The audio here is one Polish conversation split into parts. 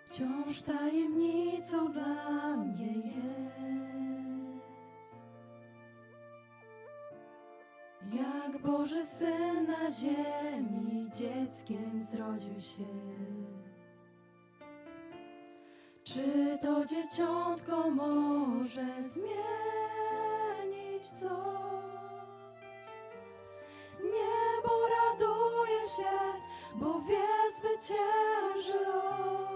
wciąż tajemnicą dla mnie jest. Jak Boży Syn na ziemi dzieckiem zrodził się. Czy to dzieciątko może zmienić co? Niebo raduje się, bo wie, zwycięży On.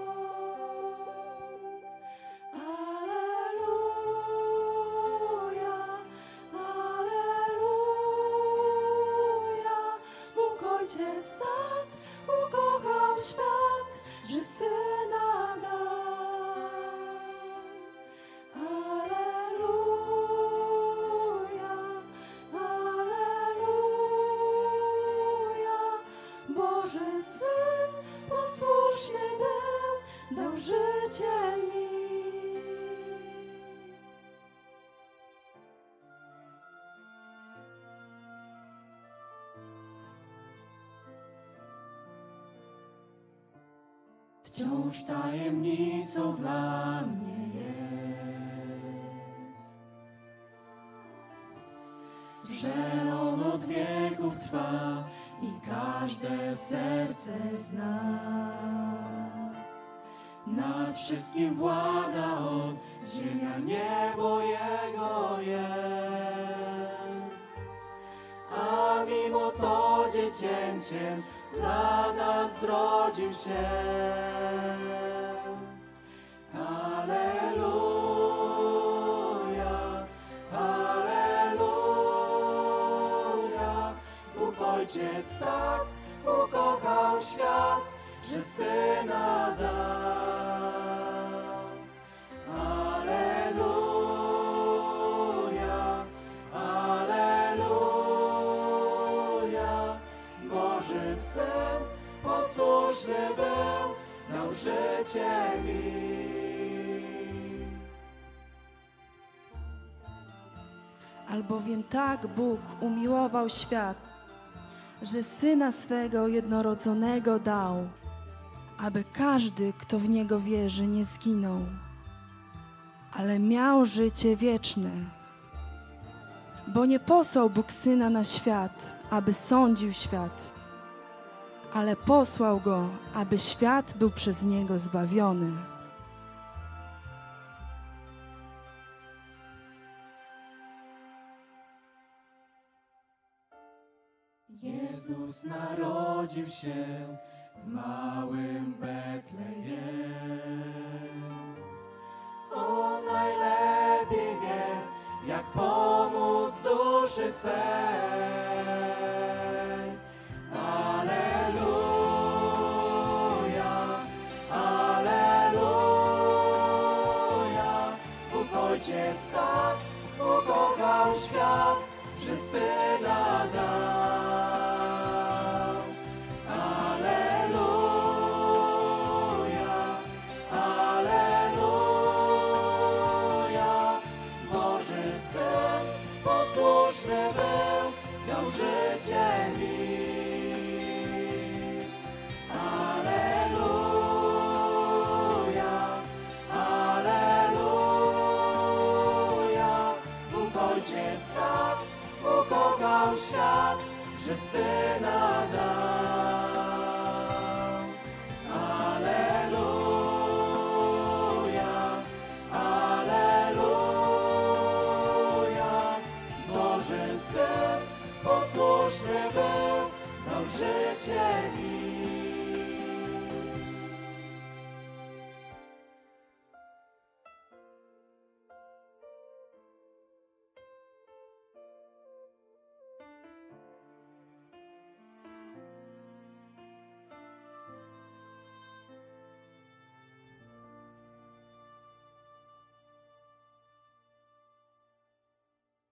Alleluja, alleluja. Bóg Ojciec tak ukochał świat, że Syna dał. Alleluja, alleluja. Boży Syn posłuszny był, dał życie mi. Wciąż tajemnicą dla mnie jest, że On od wieków trwa i każde serce zna. Nad wszystkim włada On, ziemia, niebo Jego jest. A mimo to dziecięciem dla nas zrodził się. Alleluja, alleluja. Bóg Ojciec tak ukochał świat, że Syna dał. Alleluja, alleluja. Boży Syn posłuszny był, dał życie mi. Albowiem tak Bóg umiłował świat, że Syna swego jednorodzonego dał, aby każdy, kto w Niego wierzy, nie zginął, ale miał życie wieczne. Bo nie posłał Bóg Syna na świat, aby sądził świat, ale posłał Go, aby świat był przez Niego zbawiony. Jezus narodził się w małym Betlejem. On najlepiej wie, jak pomóc duszy Twej. Alleluja, alleluja. Bóg Ojciec tak ukochał świat, że Syna dał. Alleluja, alleluja. Boży Syn posłuszny był, dał życie mi. Alleluja, alleluja. Bóg Ojciec tak ukochał świat, że Syna dał. Alleluja, alleluja. Boży Syn posłuszny był, dał życie mi.